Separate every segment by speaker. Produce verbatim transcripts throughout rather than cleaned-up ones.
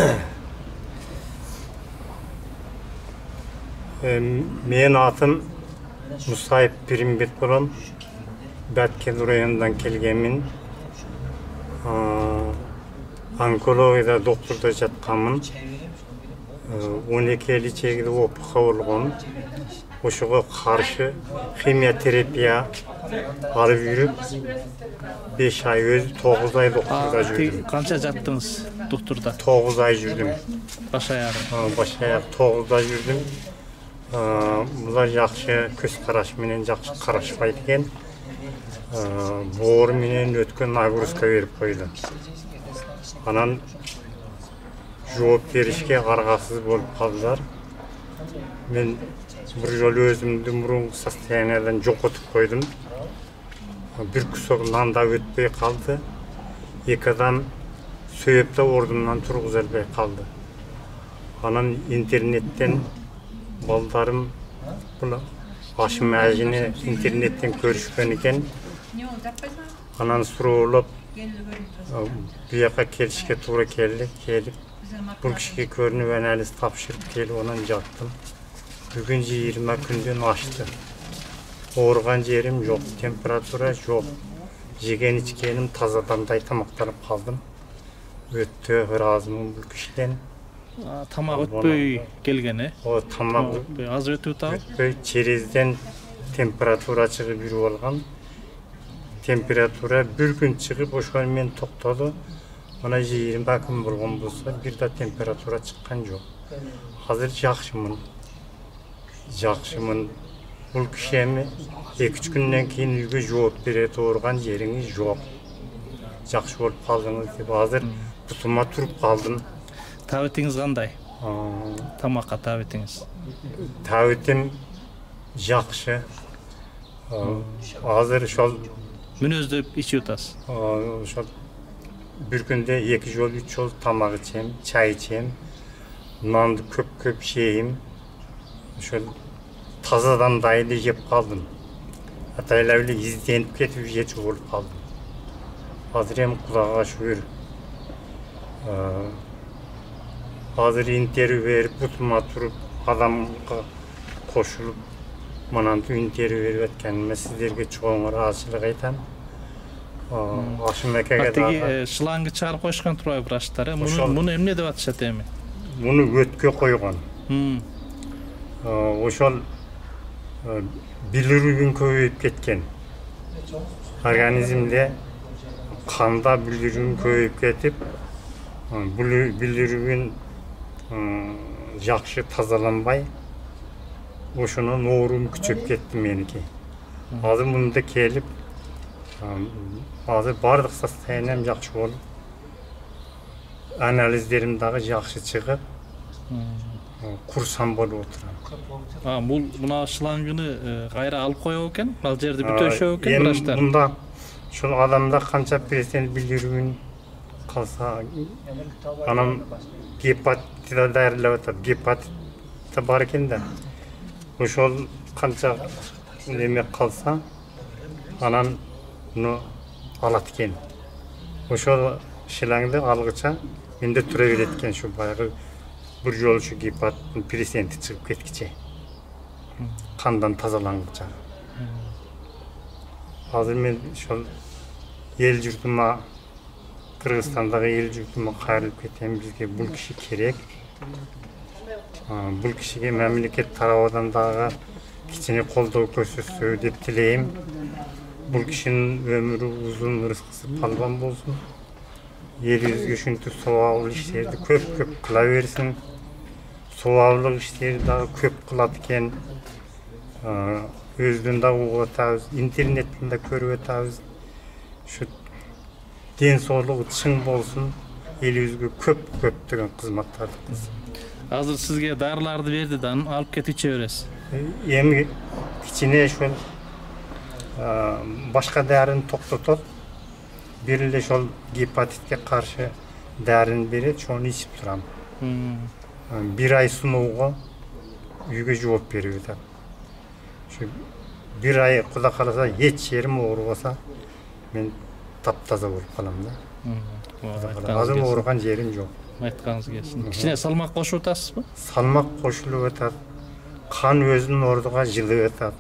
Speaker 1: Мен атым Musayip Pirimбет болом. Бәткел районунан келгенмин. Онкологияда докторда жатканмын. он эки лицейде опукка болгон. Ошого каршы химиотерапия алып жүрүп, беш ай өзү тогуз ай докторда жүрдүм.
Speaker 2: Канча жаттыңыз докторда?
Speaker 1: тогуз ай жүрдүм.
Speaker 2: Баш аягы.
Speaker 1: Баш аяк тогуз ай жүрдүм. Булар жакшы көз караш менен жакшы карашпайт экен. Боору менен өткөн нагрузка берип койду. Анан жооп беришке аргасыз болуп калдылар. Мен бир жолу өзүмдү мурунку состояниядан жокотуп койдум. Бир кусок нан да өтпөй калды. Эки адам сөйөп да ордумдан тургуза албай калды. Анан интернеттен балдарым бул ашым ажыны интернеттен көрүшкөн экен. Анан суроолоп бияка келишке туура келди. Келип бул кишиге көрүнүп анализ тапшырып келип анан жаттым. Бүгүн жыйырма күндөн ашты. Оорган жерим жок, температура жок. Жеген ичкеним тазадандай тамактанып калдым. Өтө ыраазымын бул кишиден.
Speaker 2: Тамак өтпөй келген, э?
Speaker 1: О, тамак
Speaker 2: өтпөй, аз өтүп атабы?
Speaker 1: Өтпөй, черезден температура чыгып жүрүп алган. Температура бир күн чыгып, ошол менен токтоду. Мына жыйырма күн болгон болсо, бир да температура чыккан жок. Азыр жакшымын. Жакшымын. Бул киши эми эки үч күндөн кийин үйгө жооп берет, оорган жериңиз жок. Жакшы болуп калдыңыз деп азыр бутума туруп калдым.
Speaker 2: Табитиңиз кандай? Тамакка табитиңиз?
Speaker 1: Табитим жакшы. Азыр ошол
Speaker 2: мүнөздөп ичип атасыз?
Speaker 1: Ошол бир күндө эки жол, үч жол тамак ичем, чай ичем. Нанды көп-көп жейм. Ошол тазадан дайылы жеп калдым. Атайлап эле изденип кетип жечү болуп калдым. Азыр эми Кудайга шүгүр. Азыр интервью берип, бутума туруп, адамга кошулуп, манантип интервью берип атканыма сиздерге чоң ыраазычылык айтам. Ашым экеге
Speaker 2: дагы шлангы чыгарып коюшкан турбайбы врачтар? Муну эмне деп атышат эми?
Speaker 1: Муну өткө койгон. Ошол билирүүбүн көбөйүп кеткен. Организмде канда билирүүбүн көбөйүп кетип, билирүүбүн жакшы тазаланбай, ошонун оорум күчөп кетти меники. Азыр мында келип, азыр бардык состояниям жакшы болуп, анализдерим дагы жакшы чыгып, курсам болуп отурам.
Speaker 2: Бул мына шлангыны кайра алып коёбу экен? Ал жерди бүтөшөбү экен врачтар?
Speaker 1: Мында ушул адамда канча процент билирүүбүн калса, анан гепатитта дайырлап атат. Гепатит бар экен да. Ошол канча неме калса, анан муну алат экен. Ошол шлангды алгыча менде тура берет экен, ушу баягы бир жолу ушу гепаттын проценти чыгып кеткиче. Кандан тазалангыча. Азыр мен ошол эл журтума, Кыргызстандагы эл журтума кайрылып кетем, бизге бул киши керек. Бул кишиге мамлекет тарабынан дагы кичине колдоо көрсөтсө деп тилейм. Бул кишинин өмүрү узун, рызкысы палбан болсун. Элибизге ушинтип сабаблуу иштерди көп-көп кыла берсин. Сабаблуу иштерди дагы көп кылат экен. Өздөн дагы угуп атабыз, интернеттен да көрүп атабыз. Ушу ден соолугу чың болсун, элибизге көп-көптөгөн кызматтарды кылсын.
Speaker 2: Азыр сизге дарыларды берди да, алып кетип иче бересиз.
Speaker 1: Эми кичине ошол башка дарыны токтотот. Бир эле ошол гепатитке каршы дарыны берет, ошону ичип турам. Бир ай сыноого үйгө жооп берип атат. Ушу бир ай Кудай кааласа эч жерим оорубаса, мен таптаза болуп калам да. Азыр оорган жерим жок.
Speaker 2: айтканыңыз келсин. Кичине салмак кошуп атасызбы?
Speaker 1: Салмак кошулуп атат. Кан өзүнүн ордуга жылып атат.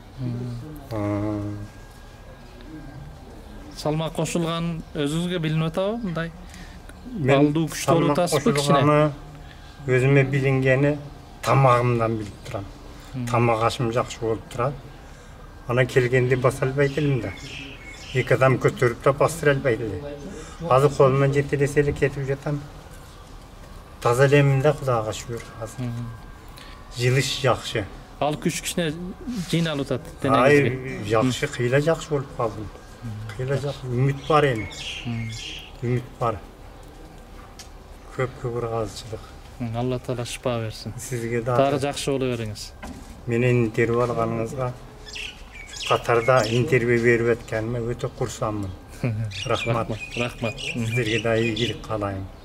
Speaker 2: Салмак кошулган өзүңүзгө билинип атабы мындай? Балдуу күчтүү болуп атасызбы кичине?
Speaker 1: Өзүмө билингени тамагымдан билип турам. Тамак ашым жакшы болуп турат. Ана келгенде баса албайт элем да. Эки адам көтөрүп да бастыра албайт эле. Азыр колумдан жетелесе эле кетип жатам. Таза элемин да, Кудайга шүгүр азыр. Жылыш жакшы.
Speaker 2: Ал күч кичине жыйналып атат
Speaker 1: денеңизге. Ай, жакшы, кыйла жакшы болуп калдым. Кыйла жакшы, үмүт бар эми. Үмүт бар. Көп көп ыраазычылык.
Speaker 2: Алла таала шыпа берсин.
Speaker 1: Сизге да
Speaker 2: дагы жакшы боло бериңиз.
Speaker 1: Менен интервью алганыңызга Катарда интервью берип атканыма өтө курсанмын. Рахмат.
Speaker 2: Рахмат.
Speaker 1: Сиздерге да ийгилик каалайм.